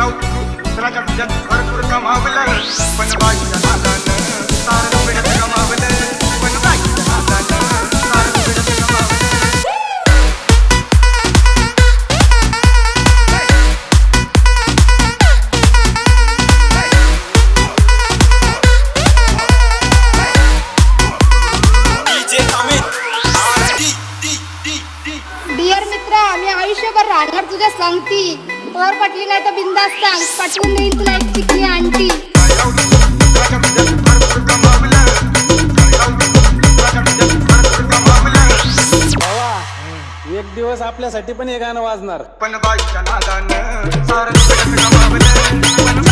लुगड्यात भरपूर गमावलं, पण बाईच्या नादानं सारं लुगड्यात गमावलं, पण बाईच्या नादानं सारं लुगड्यात गमावलं. डिअर मित्रा, मी आयुष्यभर राहणार तुझ्या सांगती. वर पटली नाही तर बिंदास सांग, पटवून देईन तुला एक चिकनी आंटी. एक दिवस आपल्यासाठी पण हे गाणं वाजणार. पण बाईच्या नादानं सारं लुगड्यात गमावलं, पण